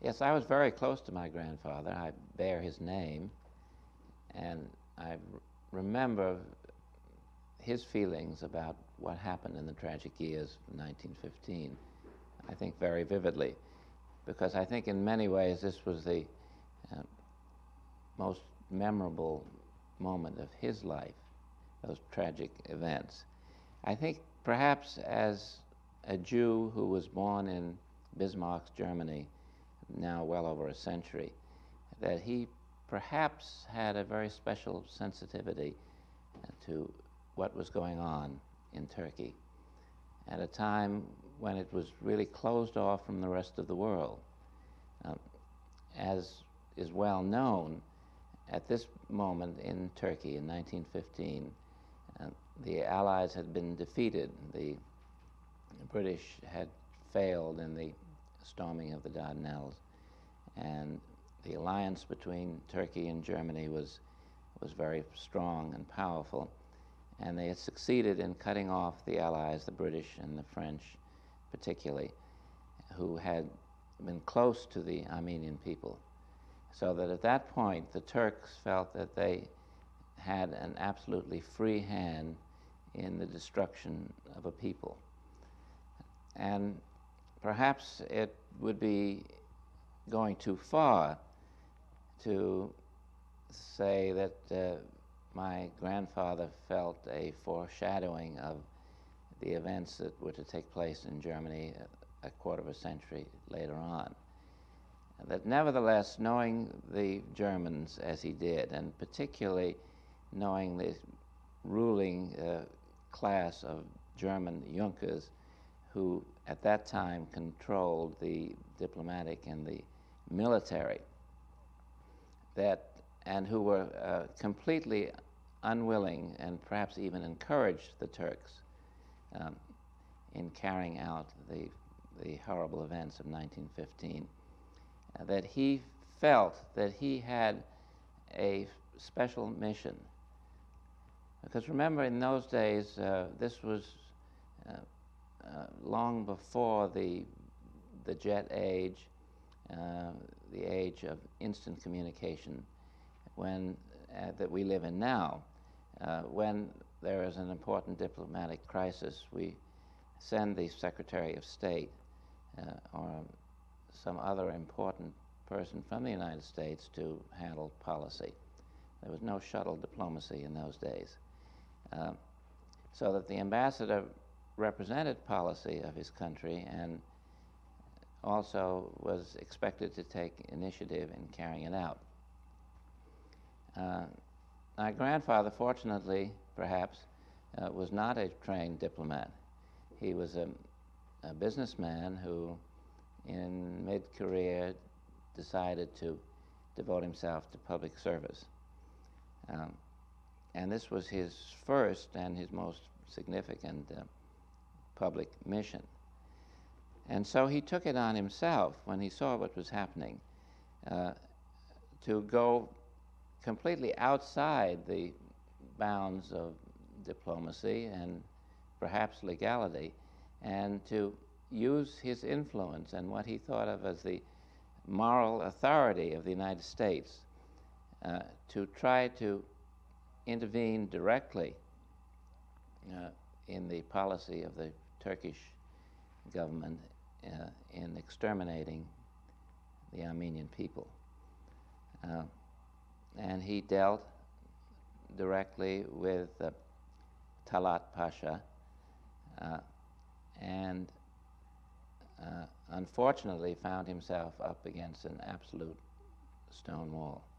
Yes, I was very close to my grandfather. I bear his name, and I remember his feelings about what happened in the tragic years of 1915, I think very vividly, because I think in many ways this was the most memorable moment of his life, those tragic events. I think perhaps as a Jew who was born in Bismarck's Germany, now well over a century, that he perhaps had a very special sensitivity to what was going on in Turkey at a time when it was really closed off from the rest of the world. As is well known, at this moment in Turkey in 1915, the Allies had been defeated. The British had failed in the storming of the Dardanelles, and the alliance between Turkey and Germany was very strong and powerful, and they had succeeded in cutting off the Allies, the British and the French particularly, who had been close to the Armenian people, so that at that point the Turks felt that they had an absolutely free hand in the destruction of a people. And perhaps it would be going too far to say that my grandfather felt a foreshadowing of the events that were to take place in Germany a quarter of a century later on. That nevertheless, knowing the Germans as he did, and particularly knowing the ruling class of German Junkers, who at that time controlled the diplomatic and the military, and who were completely unwilling and perhaps even encouraged the Turks in carrying out the horrible events of 1915, that he felt that he had a special mission. Because remember, in those days, this was long before the jet age, the age of instant communication, when that we live in now. When there is an important diplomatic crisis, we send the Secretary of State or some other important person from the United States to handle policy. There was no shuttle diplomacy in those days. So that the ambassador represented policy of his country and also was expected to take initiative in carrying it out. My grandfather, fortunately, perhaps, was not a trained diplomat. He was a businessman who, in mid-career, decided to devote himself to public service. And this was his first and his most significant public mission. And so he took it on himself, when he saw what was happening, to go completely outside the bounds of diplomacy and perhaps legality, and to use his influence and what he thought of as the moral authority of the United States to try to intervene directly in the policy of the Turkish government in exterminating the Armenian people. And he dealt directly with Talat Pasha, and unfortunately found himself up against an absolute stone wall.